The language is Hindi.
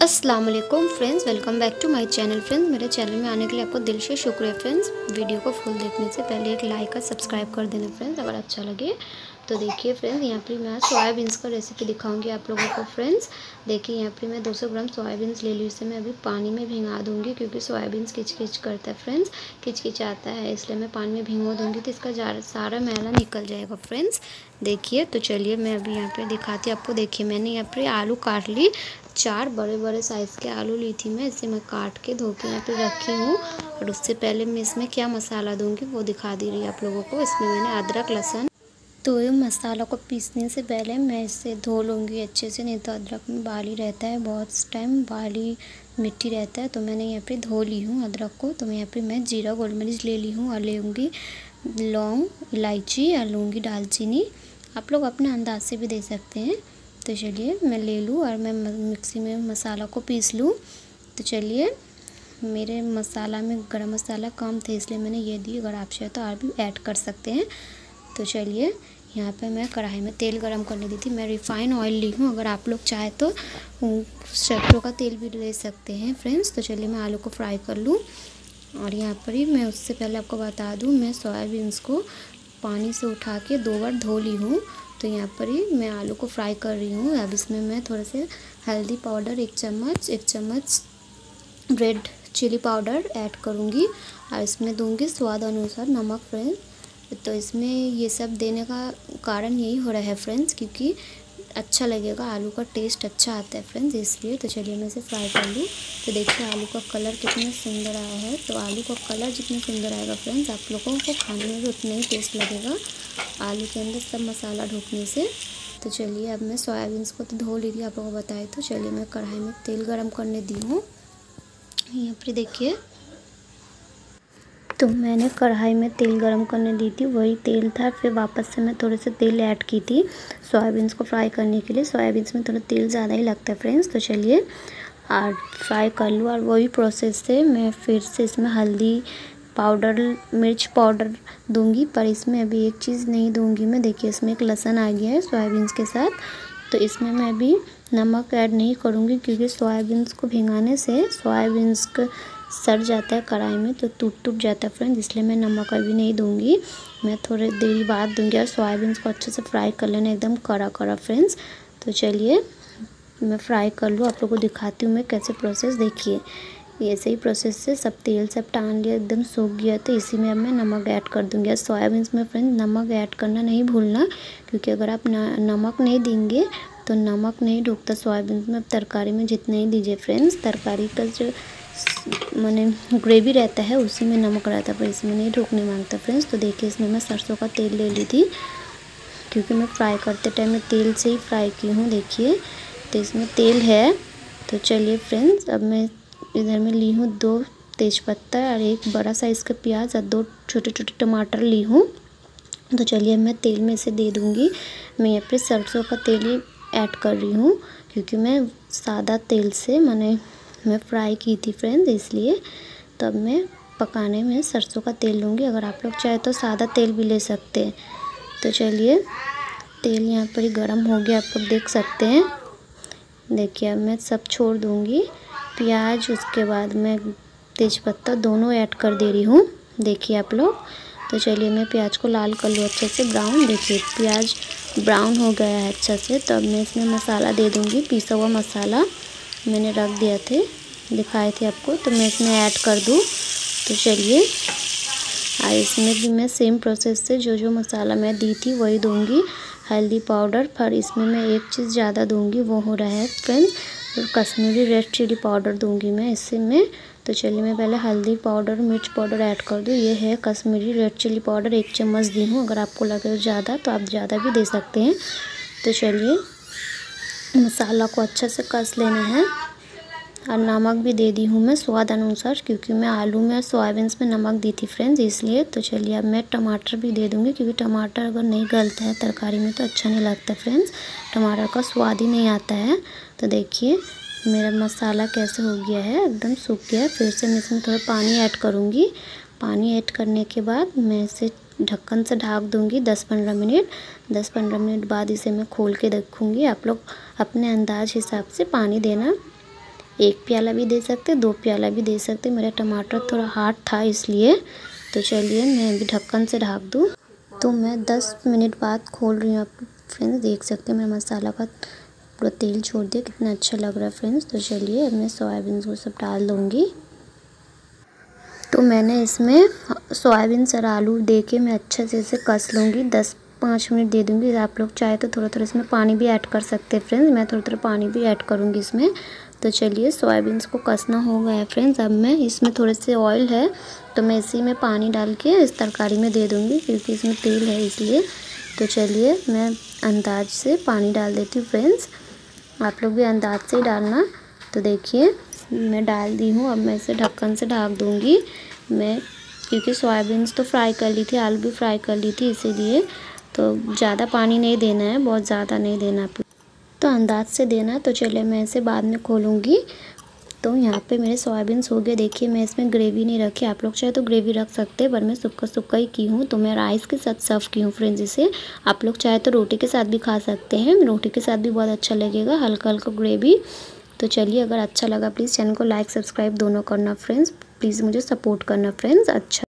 अस्सलाम वालेकुम friends, welcome back to my channel. Friends, मेरे चैनल में आने के लिए आपको दिल से शुक्रिया। फ्रेंड्स, वीडियो को फुल देखने से पहले एक लाइक और सब्सक्राइब कर देना फ्रेंड्स, अगर अच्छा लगे तो। देखिए फ्रेंड्स, यहाँ पर मैं सोयाबीन्स का रेसिपी दिखाऊंगी आप लोगों को। फ्रेंड्स देखिए, यहाँ पर मैं 200 ग्राम सोयाबीन्स ले ली। इसे मैं अभी पानी में भिंगा दूँगी क्योंकि सोयाबीन्स किच करता है फ्रेंड्स, किच आता है, इसलिए मैं पानी में भिगो दूँगी तो इसका सारा मैला निकल जाएगा। फ्रेंड्स देखिए, तो चलिए मैं अभी यहाँ पे दिखाती हूँ आपको। देखिए, मैंने यहाँ पे आलू काट ली, 4 बड़े बड़े साइज़ के आलू ली थी मैं। इसे मैं काट के धो के यहाँ पे रखी हूँ। और उससे पहले मैं इसमें क्या मसाला दूँगी वो दिखा दे रही है आप लोगों को। इसमें मैंने अदरक लहसुन, तो ये मसाला को पीसने से पहले मैं इसे धो लूँगी अच्छे से, नहीं तो अदरक में बाली रहता है, बहुत टाइम बाली मिट्टी रहता है। तो मैंने यहाँ पे धो ली हूँ अदरक को। तो मैं यहाँ पे मैं जीरा गोल मिर्च ले ली हूँ और लूँगी लौंग, इलायची और लूँगी दालचीनी। आप लोग अपने अंदाज से भी दे सकते हैं। तो चलिए मैं ले लूँ और मैं मिक्सी में मसाला को पीस लूँ। तो चलिए, मेरे मसाला में गरम मसाला कम थे इसलिए मैंने ये दी, अगर आप चाहे तो और भी ऐड कर सकते हैं। तो चलिए, यहाँ पे मैं कढ़ाई में तेल गरम करने दी थी। मैं रिफ़ाइन ऑयल ली हूँ, अगर आप लोग चाहे तो सरसों का तेल भी ले सकते हैं फ्रेंड्स। तो चलिए मैं आलू को फ्राई कर लूँ। और यहाँ पर ही मैं उससे पहले आपको बता दूँ, मैं सोयाबीन्स को पानी से उठा के 2 बार धो ली हूँ। तो यहाँ पर ही मैं आलू को फ्राई कर रही हूँ। अब इसमें मैं थोड़ा से हल्दी पाउडर 1 चम्मच रेड चिली पाउडर ऐड करूँगी और इसमें दूँगी स्वाद अनुसार नमक फ्रेंड्स। तो इसमें ये सब देने का कारण यही हो रहा है फ्रेंड्स, क्योंकि अच्छा लगेगा, आलू का टेस्ट अच्छा आता है फ्रेंड्स, इसलिए। तो चलिए मैं इसे फ्राई कर लूँ। तो देखिए आलू का कलर कितना सुंदर आया है। तो आलू का कलर जितना सुंदर आएगा फ्रेंड्स, आप लोगों को खाने में भी उतना ही टेस्ट लगेगा आलू के अंदर सब मसाला ढुकने से। तो चलिए, अब मैं सोयाबीन्स को तो धो ली थी आप लोगों को बताए। तो चलिए मैं कढ़ाई में तेल गरम करने दी हूँ। यहाँ पर देखिए, तो मैंने कढ़ाई में तेल गरम करने दी थी, वही तेल था। फिर वापस से मैं थोड़े से तेल ऐड की थी सोयाबीन्स को फ्राई करने के लिए। सोयाबीन्स में थोड़ा तेल ज़्यादा ही लगता है फ्रेंड्स। तो चलिए और फ्राई कर लूँ। और वही प्रोसेस से मैं फिर से इसमें हल्दी पाउडर, मिर्च पाउडर दूंगी, पर इसमें अभी एक चीज़ नहीं दूंगी मैं। देखिए इसमें एक लहसुन आ गया है सोयाबीन्स के साथ। तो इसमें मैं अभी नमक ऐड नहीं करूँगी क्योंकि सोयाबीन्स को भिगाने से सोयाबीन्स का सड़ जाता है कढ़ाई में, तो टूट जाता है फ्रेंड्स, इसलिए मैं नमक अभी नहीं दूंगी, मैं थोड़ी देर बाद दूंगी। और सोयाबीन्स को अच्छे से फ्राई कर लेना, एकदम कड़ा फ्रेंड्स। तो चलिए मैं फ्राई कर लूँ, आप लोगों को दिखाती हूँ मैं कैसे प्रोसेस। देखिए ऐसे ही प्रोसेस से सब तेल सब टान लिया, एकदम सूख गया। तो इसी में अब मैं नमक ऐड कर दूँगी। सोयाबीन्स में फ्रेंड्स नमक ऐड करना नहीं भूलना, क्योंकि अगर आप नमक नहीं देंगे तो नमक नहीं ढुकता सोयाबीन्स में। अब तरकारी में जितना ही दीजिए फ्रेंड्स, तरकारी का जो माने ग्रेवी रहता है उसी में नमक रहता है, पर इसमें नहीं ढुकने मांगता फ्रेंड्स। तो देखिए इसमें मैं सरसों का तेल ले ली थी, क्योंकि मैं फ्राई करते टाइम में तेल से ही फ्राई की हूँ। देखिए तो इसमें तेल है। तो चलिए फ्रेंड्स, अब मैं इधर में ली हूँ 2 तेज़पत्ता और 1 बड़ा साइज़ का प्याज और 2 छोटे टमाटर ली हूँ। तो चलिए मैं तेल में इसे दे दूँगी। मैं यहाँ पे सरसों का तेल ही ऐड कर रही हूँ, क्योंकि मैं सादा तेल से मैं फ्राई की थी फ्रेंड्स, इसलिए। तो अब मैं पकाने में सरसों का तेल लूँगी, अगर आप लोग चाहे तो सादा तेल भी ले सकते हैं। तो चलिए तेल यहाँ पर ही गर्म हो गया, आप लोग देख सकते हैं। देखिए अब मैं सब छोड़ दूँगी, प्याज, उसके बाद मैं तेज़पत्ता दोनों ऐड कर दे रही हूँ, देखिए आप लोग। तो चलिए मैं प्याज को लाल कर लूँ अच्छे से ब्राउन। देखिए प्याज ब्राउन हो गया है अच्छा से। तो अब मैं इसमें मसाला दे दूँगी, पिसा हुआ मसाला मैंने रख दिया थे, दिखाए थे आपको, तो मैं इसमें ऐड कर दूँ। तो चलिए और इसमें भी मैं सेम प्रोसेस से जो मसाला मैं दी थी वही दूँगी। हल्दी पाउडर, पर इसमें मैं एक चीज़ ज़्यादा दूँगी, वो हो रहा है friends Kashmiri red chilli powder दूँगी मैं इससे में। तो चलिए मैं पहले हल्दी पाउडर, मिर्च पाउडर ऐड कर दूँ। ये है कश्मीरी रेड चिली पाउडर, 1 चम्मच दी हूँ, अगर आपको लगे ज़्यादा तो आप ज़्यादा भी दे सकते हैं। तो चलिए मसाला को अच्छे से कस लेना है। और नमक भी दे दी हूँ मैं स्वाद अनुसार, क्योंकि मैं आलू में सोयाबीन्स में नमक दी थी फ्रेंड्स, इसलिए। तो चलिए अब मैं टमाटर भी दे दूँगी, क्योंकि टमाटर अगर नहीं गलता है तरकारी में तो अच्छा नहीं लगता फ्रेंड्स, टमाटर का स्वाद ही नहीं आता है। तो देखिए मेरा मसाला कैसे हो गया है, एकदम सूख गया है। फिर से मैं इसमें थोड़ा पानी ऐड करूँगी। पानी ऐड करने के बाद मैं इसे ढक्कन से ढक दूँगी 10-15 मिनट। 10-15 मिनट बाद इसे मैं खोल के देखूँगी। आप लोग अपने अंदाज हिसाब से पानी देना, 1 प्याला भी दे सकते, 2 प्याला भी दे सकते। मेरा टमाटर थोड़ा हार्ड था इसलिए। तो चलिए मैं अभी ढक्कन से ढक दूँ। तो मैं 10 मिनट बाद खोल रही हूँ। आप फ्रेंड्स देख सकते हैं मेरा मसाला का पूरा तेल छोड़ दिया, कितना अच्छा लग रहा है फ्रेंड्स। तो चलिए अब मैं सोयाबीन को सब डाल दूँगी। तो मैंने इसमें सोयाबीन और आलू दे के मैं अच्छे से इसे कस लूँगी। 10-5 मिनट दे दूँगी। आप लोग चाहे तो थोड़ा थोड़ा इसमें पानी भी ऐड कर सकते हैं फ्रेंड्स। मैं थोड़ा थोड़ा पानी भी ऐड करूँगी इसमें। तो चलिए सोयाबीन को कसना हो गया है फ्रेंड्स। अब मैं इसमें थोड़े से ऑयल है तो मैं इसी में पानी डाल के इस तरकारी में दे दूँगी, क्योंकि इसमें तेल है इसलिए। तो चलिए मैं अंदाज से पानी डाल देती हूँ फ्रेंड्स। आप लोग भी अंदाज से ही डालना। तो देखिए मैं डाल दी हूँ। अब मैं इसे ढक्कन से ढक दूँगी मैं, क्योंकि सोयाबीन्स तो फ्राई कर ली थी, आलू भी फ्राई कर ली थी, इसीलिए। तो ज़्यादा पानी नहीं देना है, बहुत ज़्यादा नहीं देना, तो अंदाज से देना। तो चलिए मैं इसे बाद में खोलूँगी। तो यहाँ पे मेरे सोयाबीन्स हो गए। देखिए मैं इसमें ग्रेवी नहीं रखी, आप लोग चाहे तो ग्रेवी रख सकते हैं, पर मैं सूखा सूखा ही की हूँ। तो मैं राइस के साथ सर्व की हूँ फ्रेंड्स इसे। आप लोग चाहे तो रोटी के साथ भी खा सकते हैं, रोटी के साथ भी बहुत अच्छा लगेगा, हल्का हल्का ग्रेवी। तो चलिए अगर अच्छा लगा प्लीज़ चैनल को लाइक सब्सक्राइब दोनों करना फ्रेंड्स। प्लीज़ मुझे सपोर्ट करना फ्रेंड्स। अच्छा